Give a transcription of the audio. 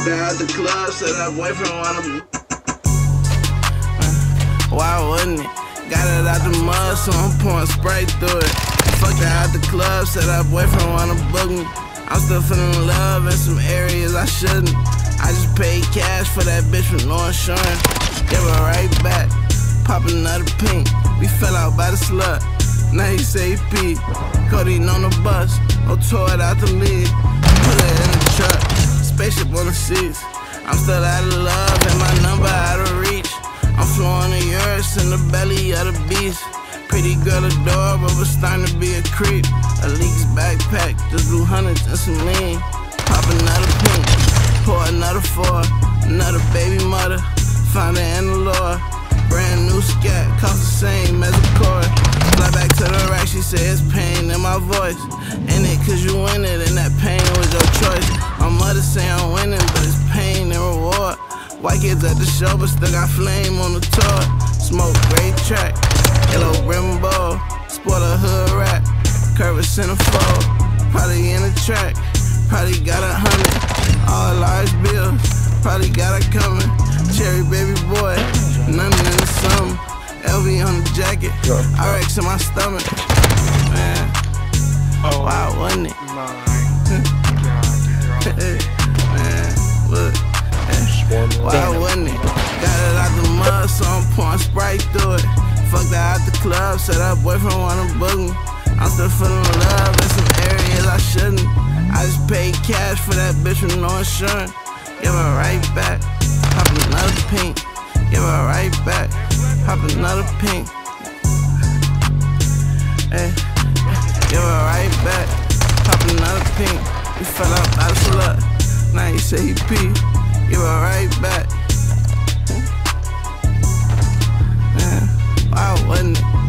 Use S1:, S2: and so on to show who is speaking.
S1: Fucked her out the club, said her boyfriend wanna. Why wouldn't it? Got it out the mud, so I'm pouring Sprite through it. Fucked her out the club, said her boyfriend wanna book me. I'm still feeling love in some areas I shouldn't. I just paid cash for that bitch with no insurance. Give her right back, pop another pink. We fell out by the slut, now he say he peed. Codeine on the bus, no tore it out the lead. Put it in the truck, spaceship on the seats. I'm still out of love and my number out of reach. I'm flowing the yours in the belly of the beast. Pretty girl adorable, but starting to be a creep. A leaks backpack, just blew hundreds and some lean. Pop another pink, pour another four. Another baby mother, found her in the Lord. Brand new scat, cost the same as a chord. Fly back to the rack, she said it's pain in my voice. In it cause you win it, and that pain was your choice. My mother say I'm winning, but it's pain and reward. White kids at the show, but still got flame on the tour. Smoke, great track, yellow rim ball. Sport a hood rat, curve a centerfold. Probably in the track, probably got 100. All large bills, probably got it coming. Cherry baby boy, nothing in the summer. LV on the jacket, RX in my stomach. Man, why wasn't it? Man, look. Why wouldn't it? Got it out the mud, so I'm pouring Sprite through it. Fucked her out the club, said her boyfriend wanna book me. I'm still feeling love in some areas I shouldn't. I just paid cash for that bitch with no insurance. Give her right back, pop another pink. Give her right back, pop another pink. Hey, give her right back, pop another pink. We fell out by the slut, now he say he pee. Give her right back. Man, why wouldn't it?